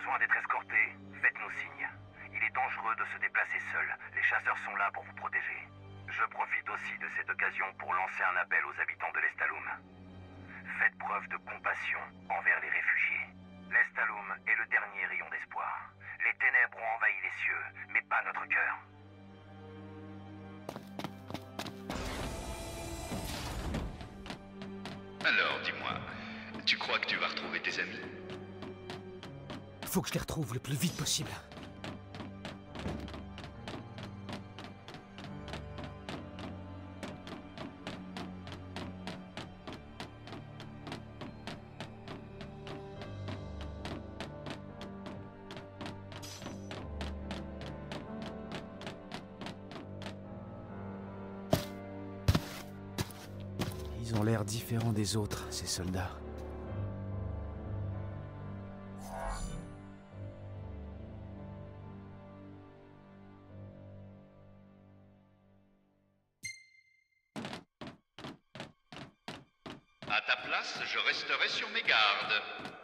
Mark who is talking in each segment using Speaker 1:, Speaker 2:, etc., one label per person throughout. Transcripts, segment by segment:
Speaker 1: besoin d'être escorté, faites-nous signe. Il est dangereux de se déplacer seul. Les chasseurs sont là pour vous protéger. Je profite aussi de cette occasion pour lancer un appel aux habitants de l'Estaloum. Faites preuve de compassion envers les réfugiés. L'Estaloum est le dernier rayon d'espoir. Les ténèbres ont envahi les cieux, mais pas notre cœur.
Speaker 2: Alors, dis-moi, tu crois que tu vas retrouver tes amis?
Speaker 3: Faut que je les retrouve le plus vite possible. Ils ont l'air différents des autres, ces soldats.
Speaker 2: À ta place, je resterai sur mes gardes.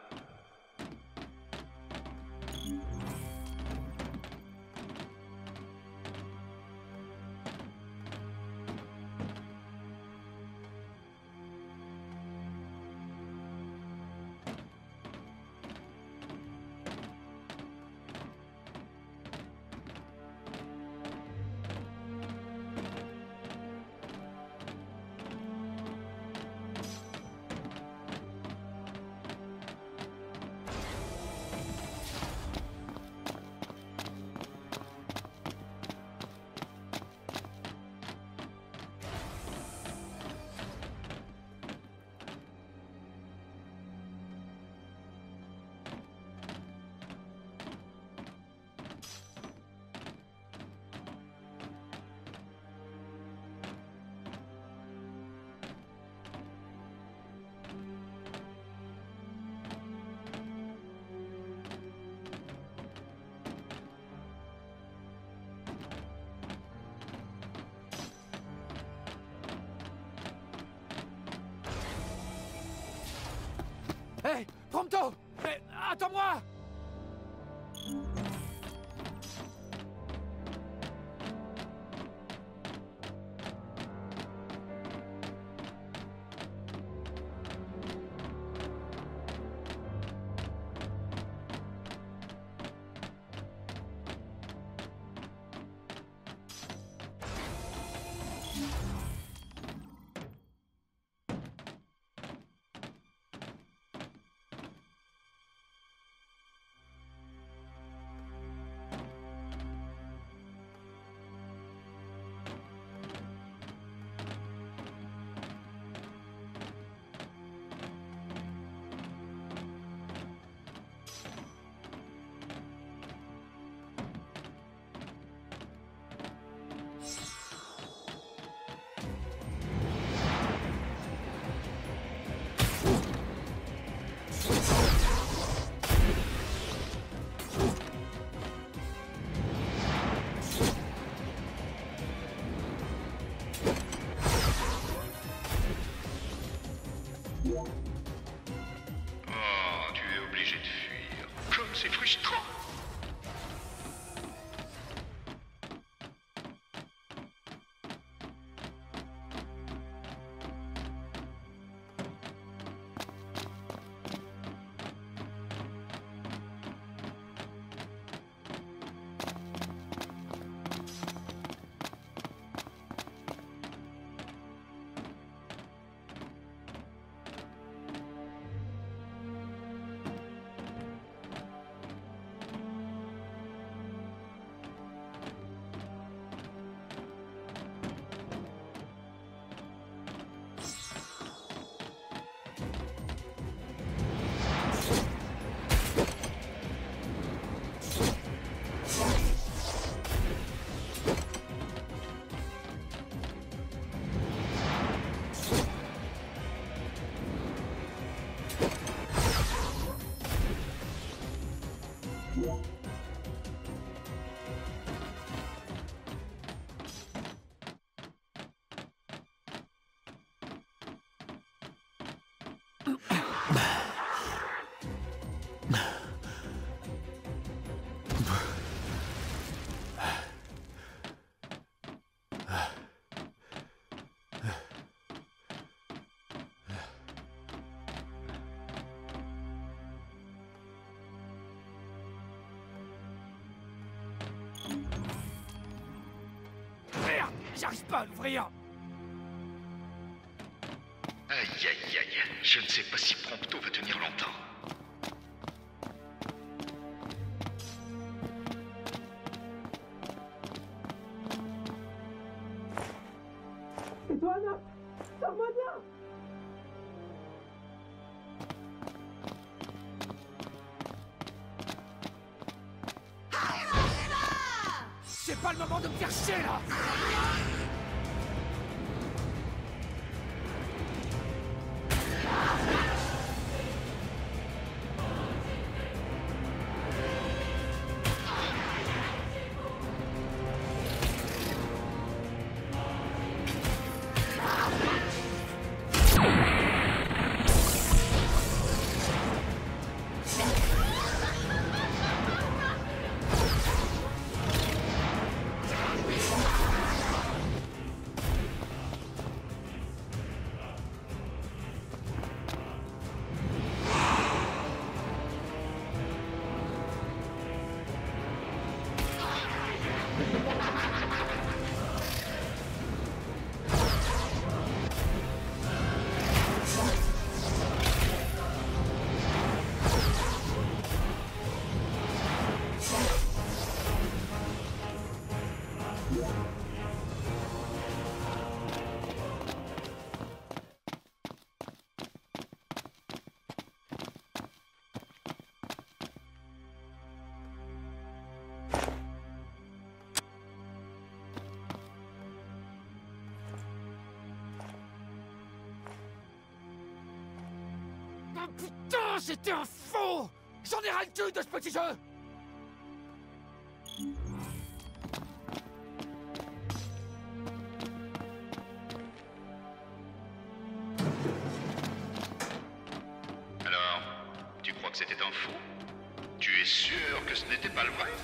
Speaker 3: Hé, Prompto! Attends-moi!
Speaker 2: Oh, tu es obligé de fuir. Comme c'est frustrant.
Speaker 3: J'arrive pas à l'ouvrir.
Speaker 2: Aïe aïe aïe, je ne sais pas si Prompto va tenir longtemps.
Speaker 3: C'est toi, Anna. Sors-moi de là. C'est pas le moment de me faire chier, là. Oh putain, c'était un faux! J'en ai ras le cul de ce petit jeu!
Speaker 2: Alors, tu crois que c'était un fou? Tu es sûr que ce n'était pas le vrai?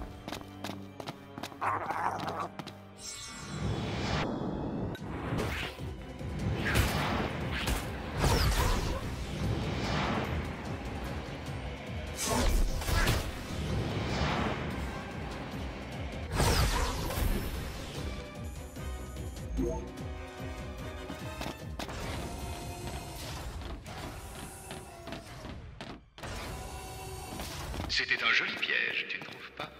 Speaker 2: C'était un joli piège, tu ne trouves pas?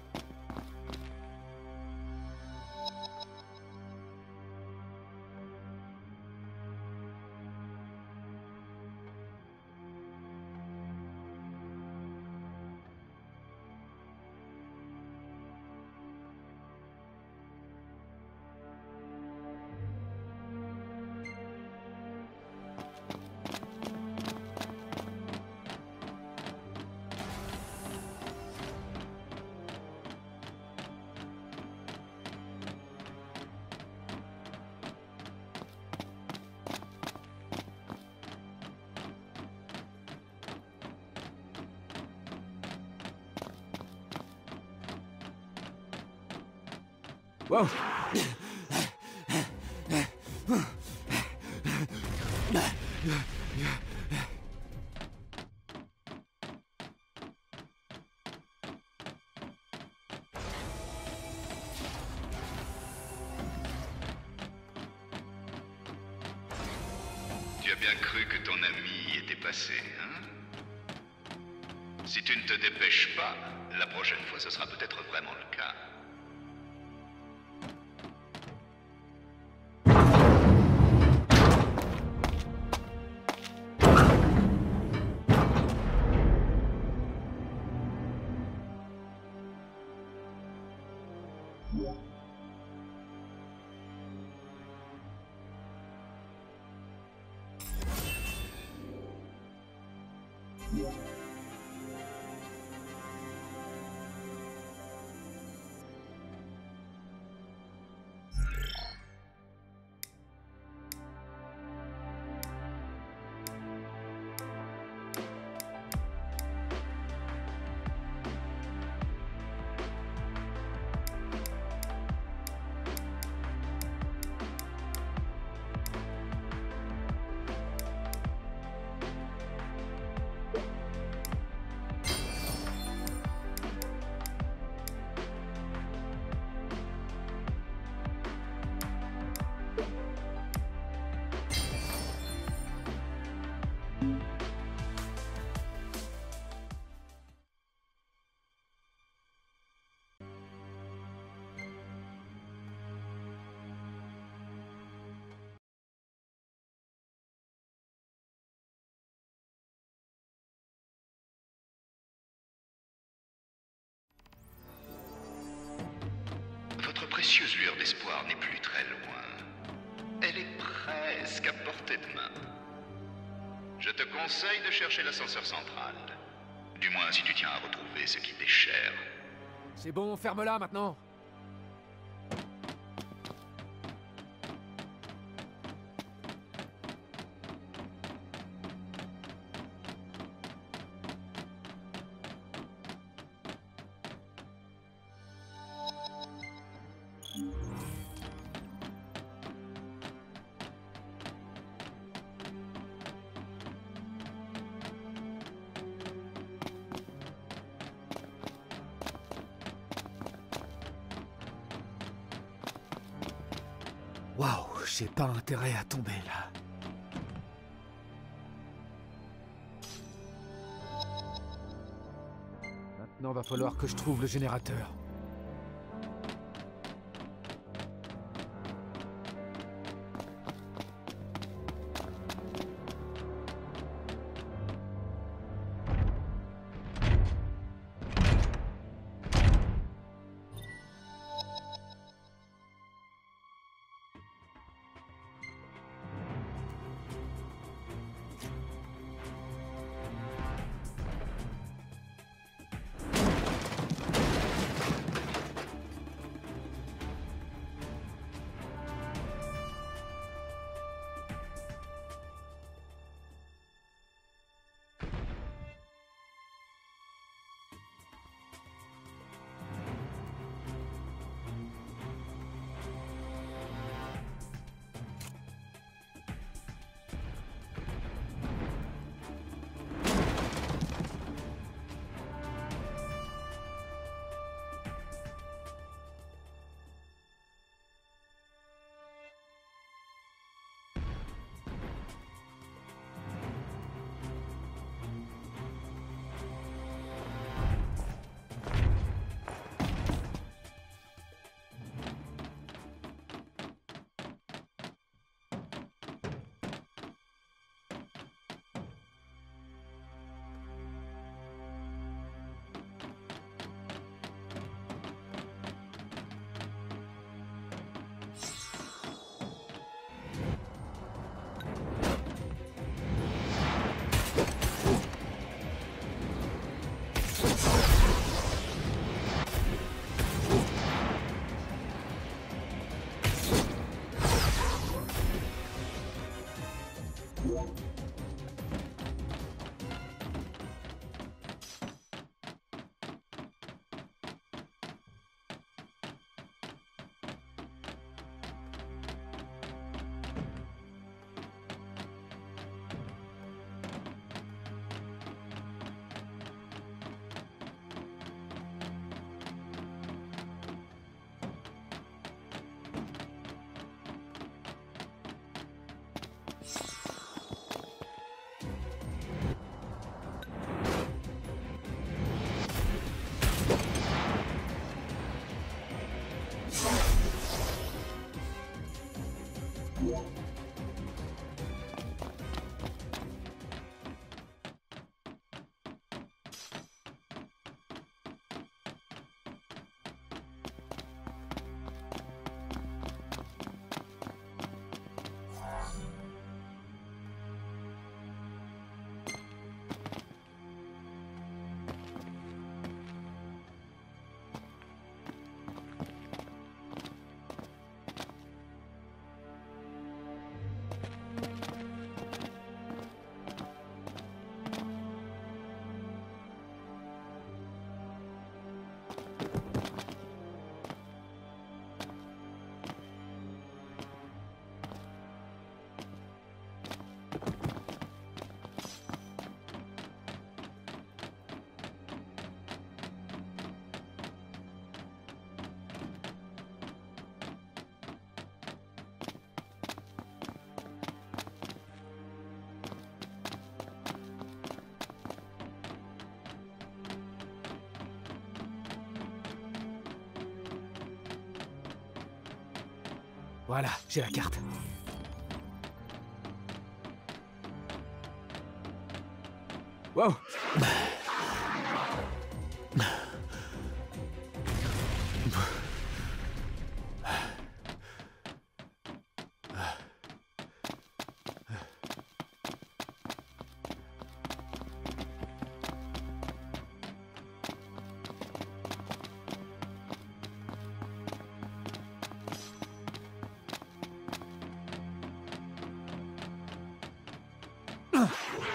Speaker 3: Wow.
Speaker 2: Tu as bien cru que ton ami était passé, hein? Si tu ne te dépêches pas, la prochaine fois ce sera peut-être vraiment le cas. précieuse lueur d'espoir n'est plus très loin. Elle est presque à portée de main. Je te conseille de chercher l'ascenseur central. Du moins si tu tiens à retrouver ce qui t'est cher.
Speaker 3: C'est bon, ferme-la maintenant. Waouh, j'ai pas intérêt à tomber là. Maintenant, va falloir que je trouve le générateur. Voilà, j'ai la carte. Wow!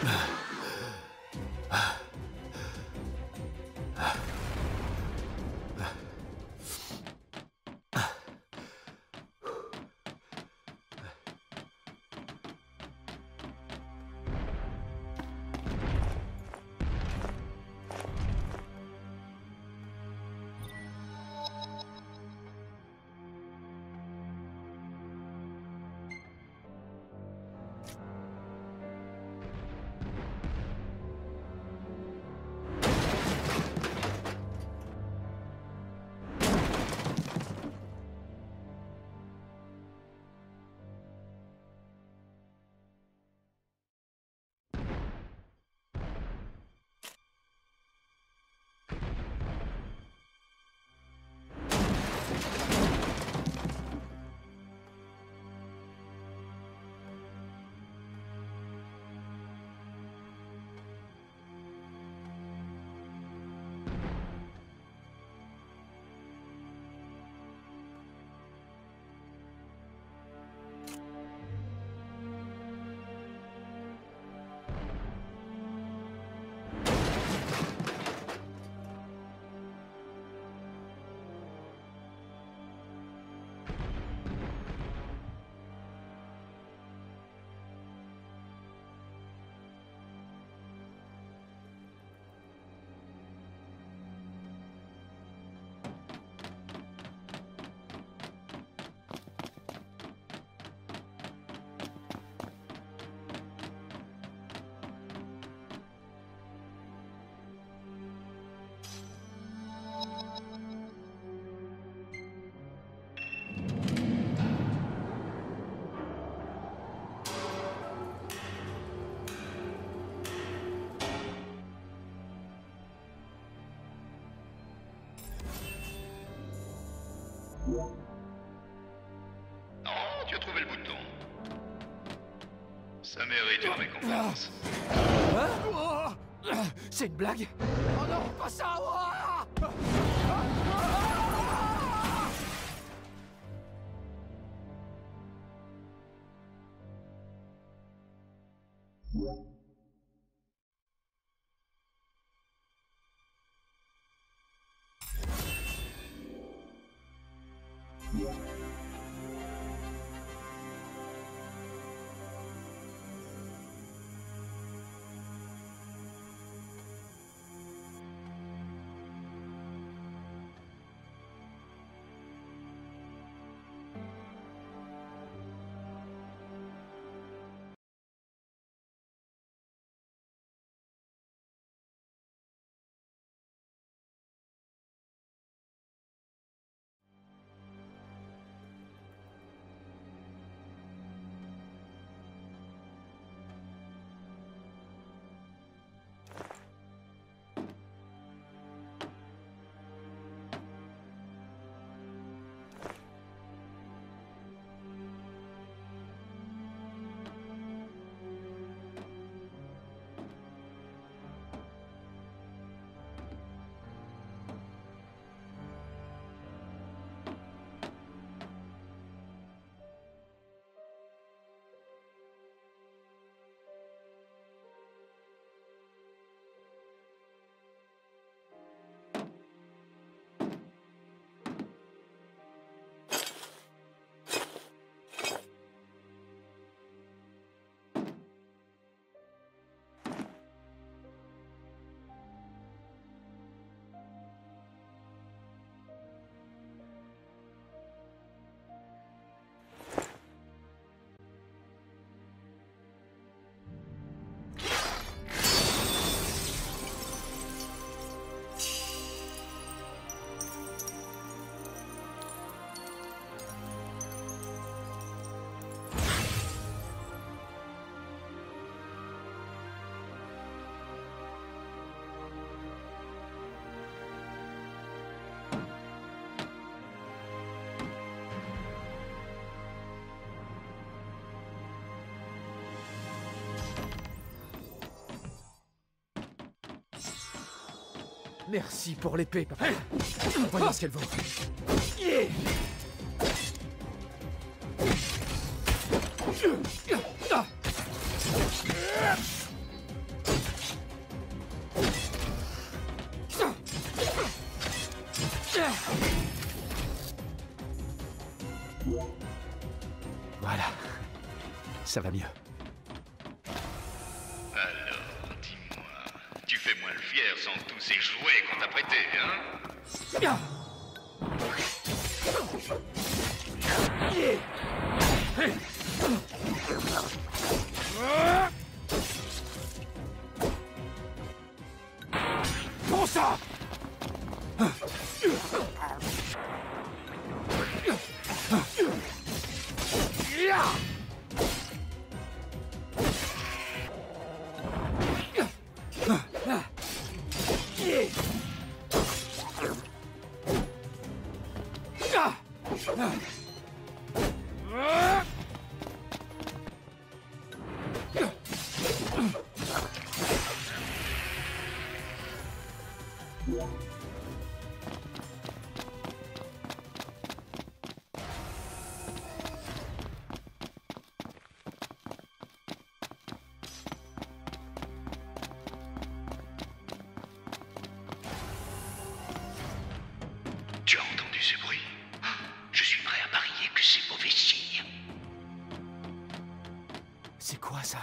Speaker 2: Oh, tu as trouvé le bouton. Ça mérite une récompense.
Speaker 3: Hein? C'est une blague? Oh non, pas ça! Merci pour l'épée, papa. Voyons ce qu'elle vaut. Voilà. Ça va mieux.
Speaker 2: Alors, dis-moi, tu fais moins le fier sans tous ces jouets qu'on t'a prêtés, hein?
Speaker 3: Prends ça!
Speaker 2: Tu as entendu ce bruit? Je suis prêt à parier que c'est mauvais signe.
Speaker 3: C'est quoi ça?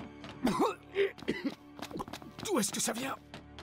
Speaker 3: D'où est-ce que ça vient?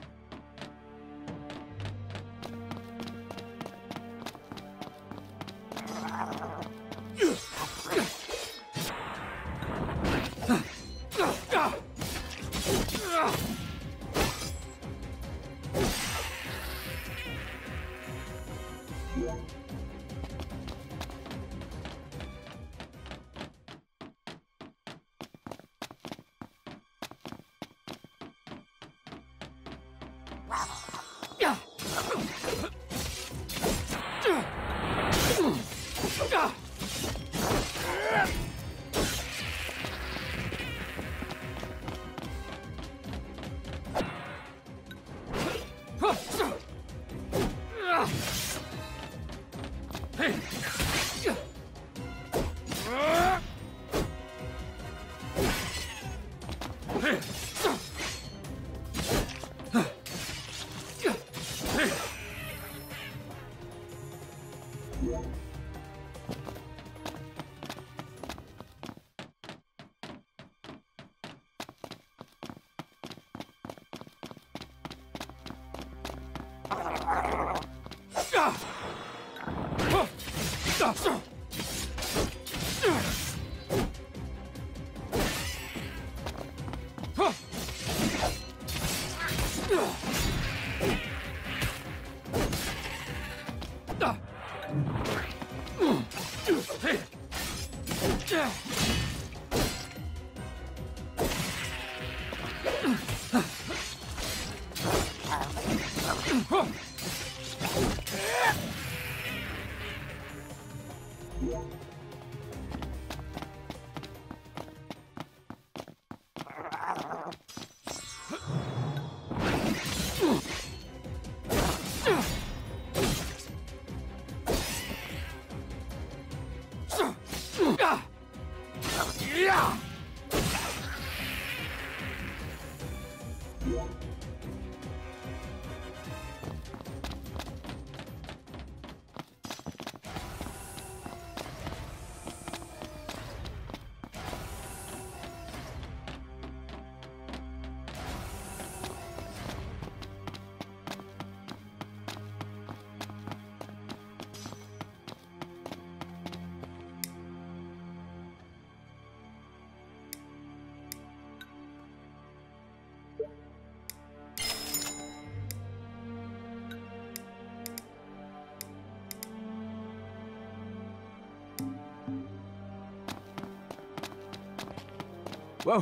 Speaker 3: Wow.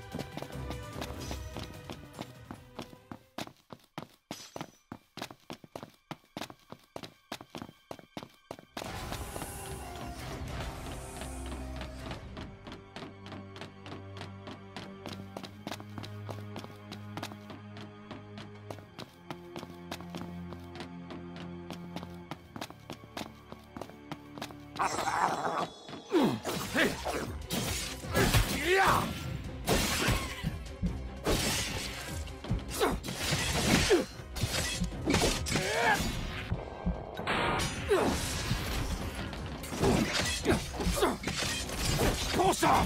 Speaker 3: Prends ça!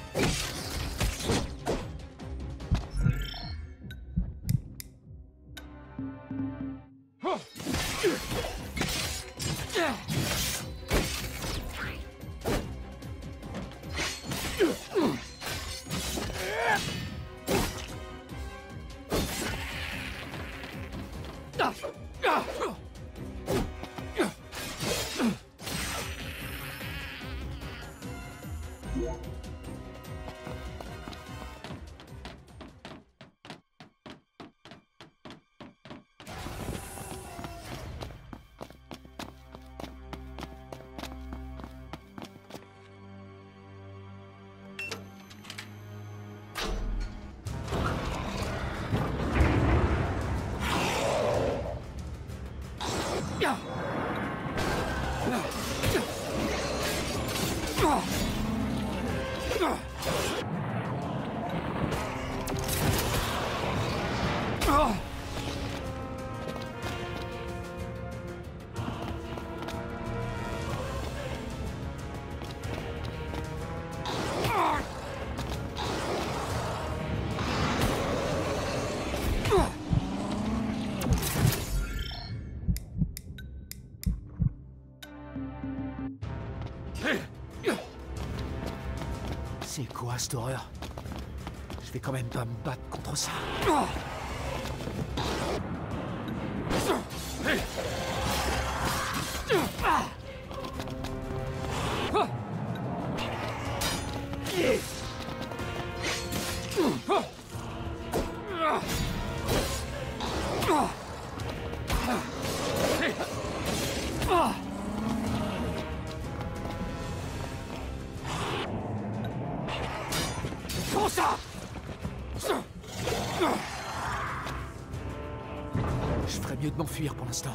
Speaker 3: C'est quoi cette horreur? Je vais quand même pas me battre contre ça. Prends ça! Je ferais mieux de m'enfuir pour l'instant.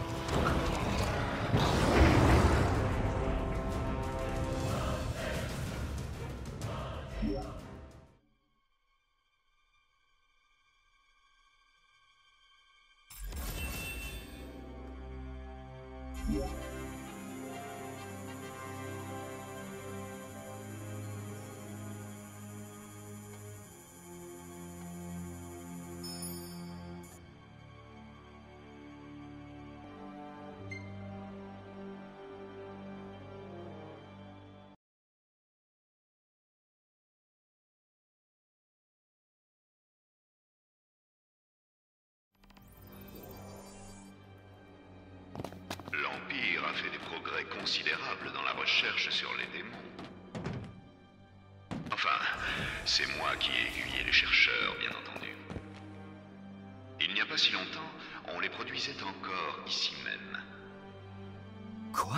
Speaker 2: L'Empire a fait des progrès considérables dans la recherche sur les démons. Enfin, c'est moi qui ai aiguillé les chercheurs, bien entendu. Il n'y a pas si longtemps, on les produisait encore ici même.
Speaker 3: Quoi?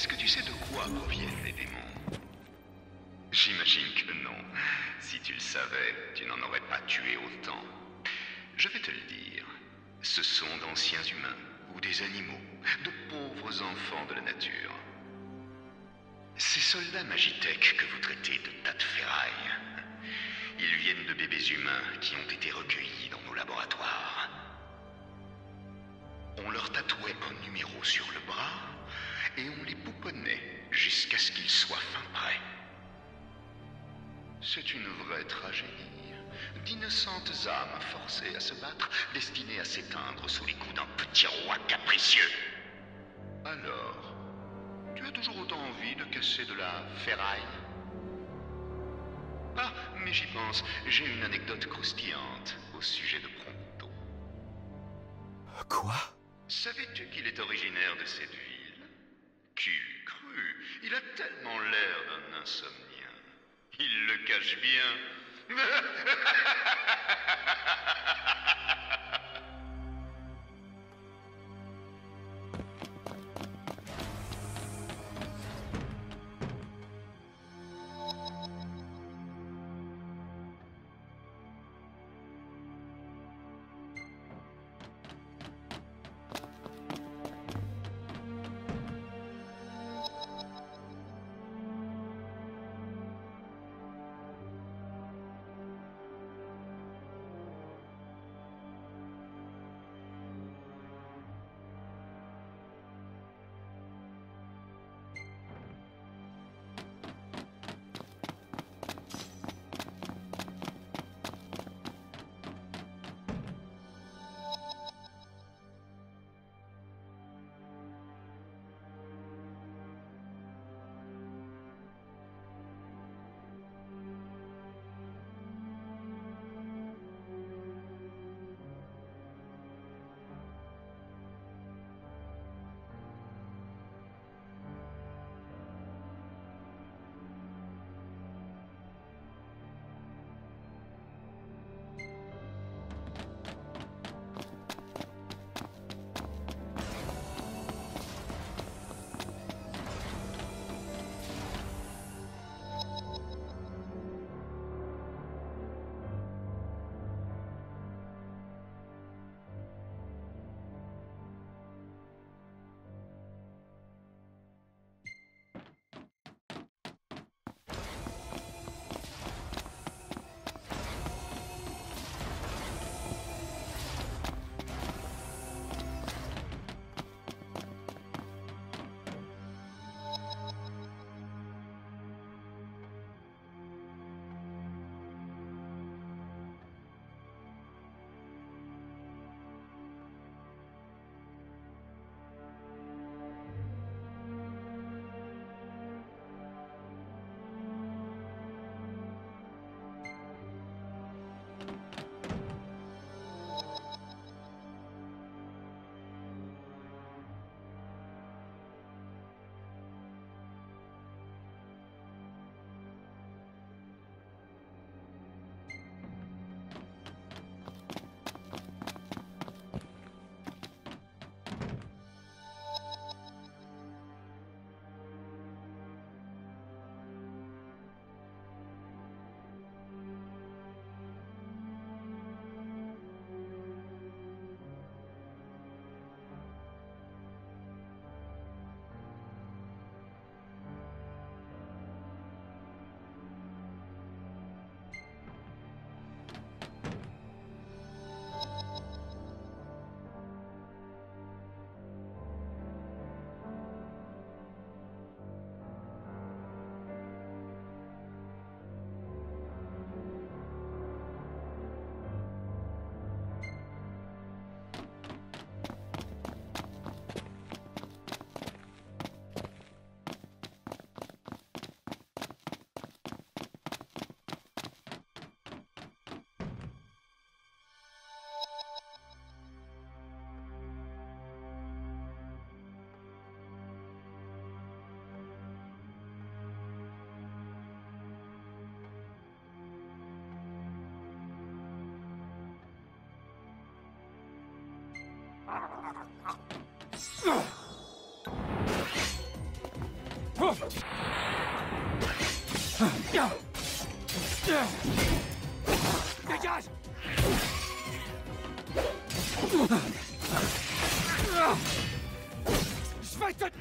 Speaker 2: Est-ce que tu sais de quoi proviennent les démons? J'imagine que non. Si tu le savais, tu n'en aurais pas tué autant. Je vais te le dire. Ce sont d'anciens humains, ou des animaux, de pauvres enfants de la nature. Ces soldats Magitech que vous traitez de tas de ferraille, ils viennent de bébés humains qui ont été recueillis dans nos laboratoires. On leur tatouait un numéro sur le bras et on les pouponnait jusqu'à ce qu'ils soient fin prêts. C'est une vraie tragédie. D'innocentes âmes forcées à se battre, destinées à s'éteindre sous les coups d'un petit roi capricieux. Alors, tu as toujours autant envie de casser de la ferraille? Ah, mais j'y pense, j'ai une anecdote croustillante au sujet de Prompto.
Speaker 3: Quoi?
Speaker 2: Savais-tu qu'il est originaire de cette ville? Qui l'eût cru? Il a tellement l'air d'un insomnien. Il le cache bien.
Speaker 3: Dégage! Je vais te...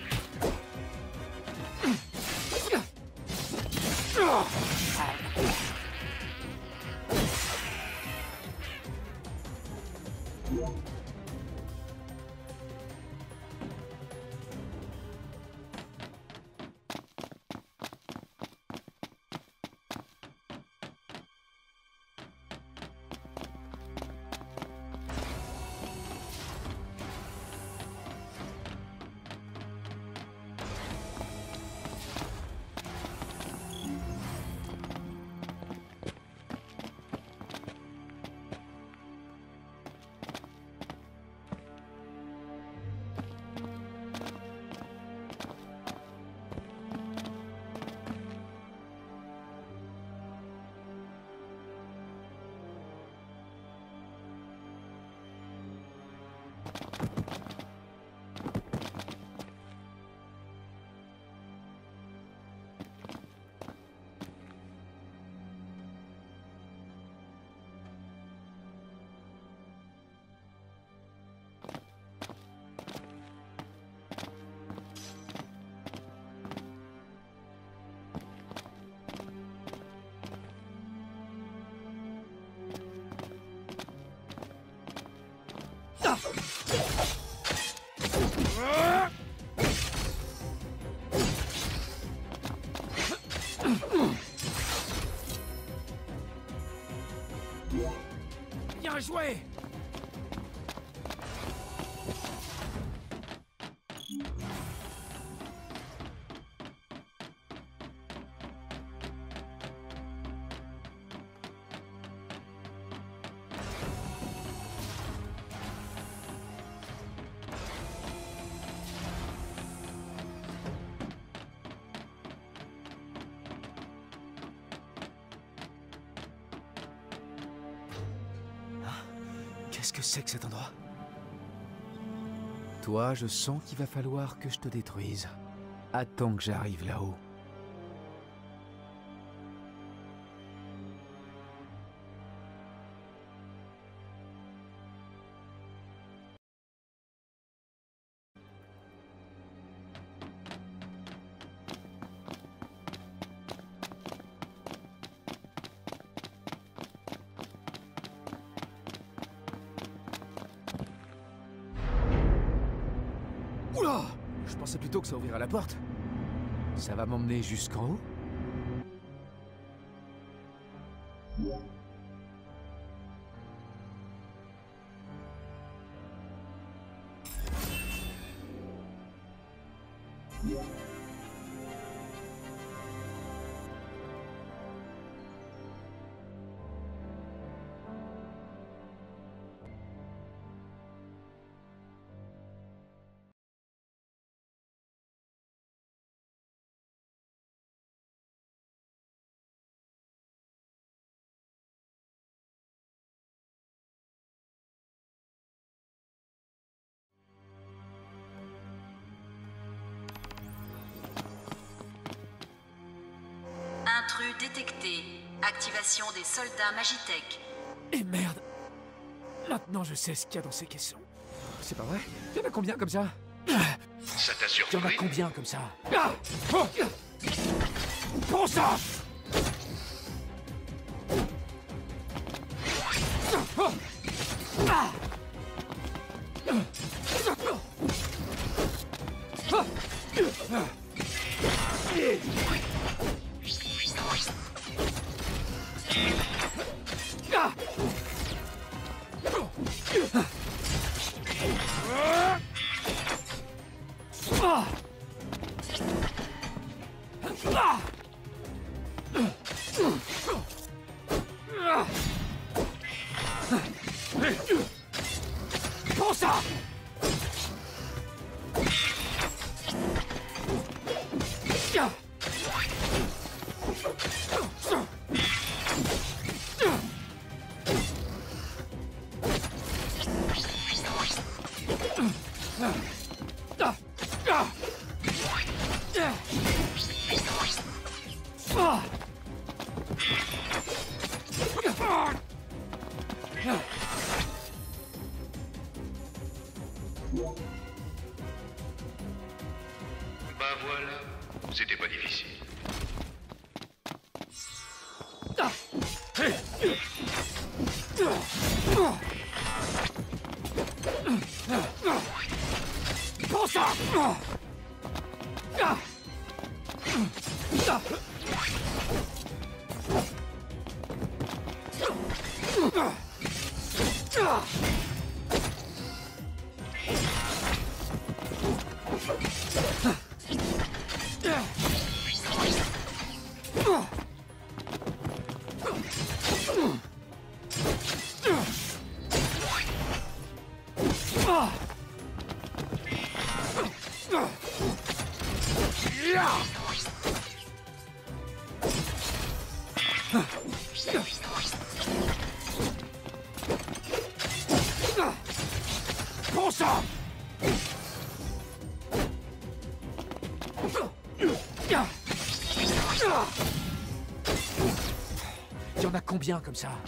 Speaker 3: Bien joué!
Speaker 4: Qu'est-ce que c'est que cet endroit? Toi, je sens qu'il va falloir que je te détruise. Attends que j'arrive là-haut. Oula! Je pensais plutôt que ça ouvrirait la porte. Ça va m'emmener jusqu'en haut?
Speaker 5: Intrus détecté. Activation des soldats Magitech.
Speaker 3: Et merde! Maintenant je sais ce qu'il y a dans ces caissons.
Speaker 4: C'est pas vrai? Il y en a combien comme ça?
Speaker 2: Ça t'a
Speaker 3: Il y en a
Speaker 2: surpris?
Speaker 3: combien comme ça? Prends ça! Prends ça!
Speaker 2: Bah voilà, c'était pas difficile.
Speaker 3: Prends ça! Prends ça!
Speaker 4: Il y en a combien comme ça?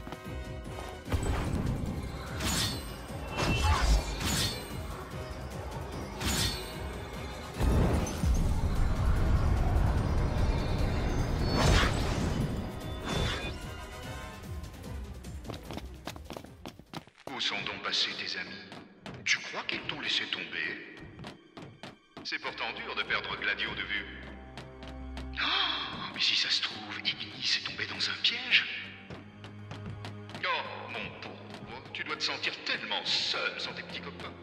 Speaker 2: Où sont donc passés tes amis? Tu crois qu'ils t'ont laissé tomber? C'est pourtant dur de perdre Gladio de vue. Oh, mais si ça se trouve, Ignis est tombé dans un piège? Oh, mon pauvre, tu dois te sentir tellement seul sans tes petits copains.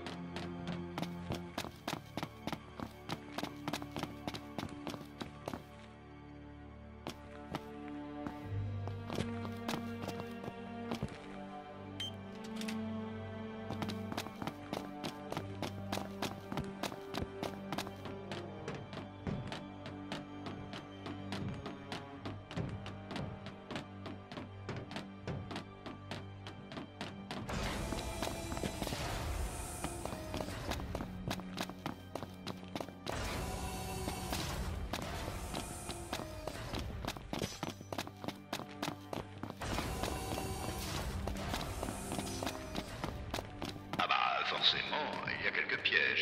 Speaker 2: Forcément, il y a quelques pièges.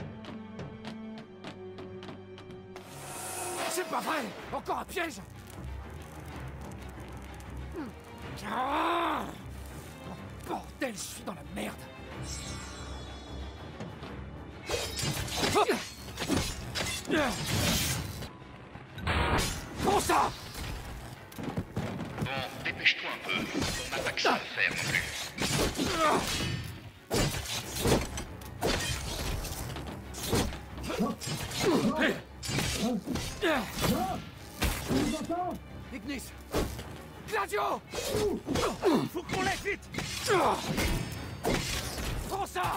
Speaker 3: C'est pas vrai! Encore un piège! Ah! Oh, bordel, je suis dans la merde! Prends ça!
Speaker 2: Bon, dépêche-toi un peu. On n'a pas que ça à faire non plus.
Speaker 3: Ignis! Gladio! Faut qu'on l'aide vite! Prends ça!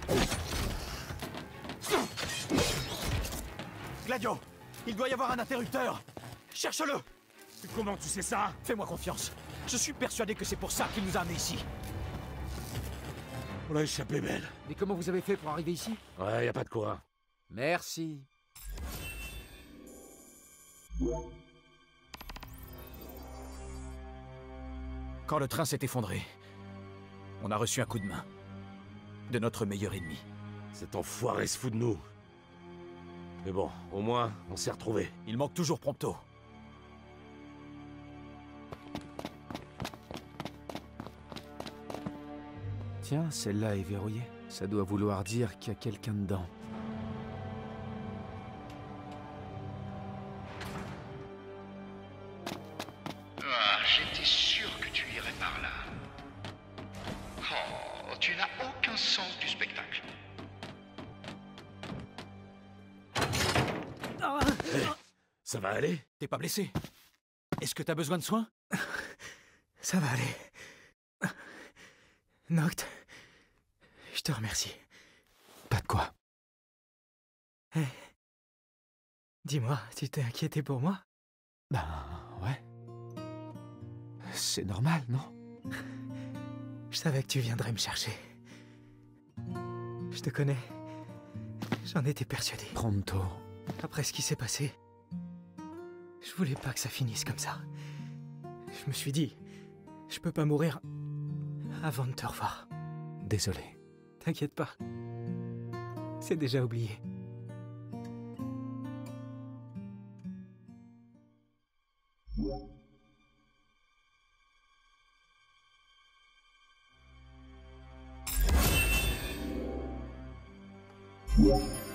Speaker 6: Gladio, il doit y avoir un interrupteur. Cherche-le.
Speaker 3: Comment tu sais ça?
Speaker 6: Fais-moi confiance. Je suis persuadé que c'est pour ça qu'il nous a amenés ici.
Speaker 3: On a échappé belle.
Speaker 4: Mais comment vous avez fait pour arriver ici?
Speaker 3: Ouais, y a pas de quoi.
Speaker 4: Merci.
Speaker 6: Quand le train s'est effondré, on a reçu un coup de main. De notre meilleur ennemi.
Speaker 3: Cet enfoiré se fout de nous. Mais bon, au moins, on s'est retrouvés.
Speaker 6: Il manque toujours Prompto.
Speaker 4: Tiens, celle-là est verrouillée. Ça doit vouloir dire qu'il y a quelqu'un dedans.
Speaker 2: Ah, j'étais sûr que tu irais par là. Oh, tu n'as aucun sens du spectacle.
Speaker 3: Ça va aller?
Speaker 6: T'es pas blessé? Est-ce que t'as besoin de soins?
Speaker 7: Ça va aller. Noct, je te remercie.
Speaker 4: Pas de quoi.
Speaker 7: Hé. Dis-moi, tu t'es inquiété pour moi?
Speaker 4: Ben, ouais. C'est normal, non?
Speaker 7: Je savais que tu viendrais me chercher. Je te connais. J'en étais persuadé.
Speaker 4: Prompto.
Speaker 7: Après ce qui s'est passé, je voulais pas que ça finisse comme ça. Je me suis dit, je peux pas mourir avant de te revoir.
Speaker 4: Désolé.
Speaker 7: T'inquiète pas. C'est déjà oublié.
Speaker 8: Ouais.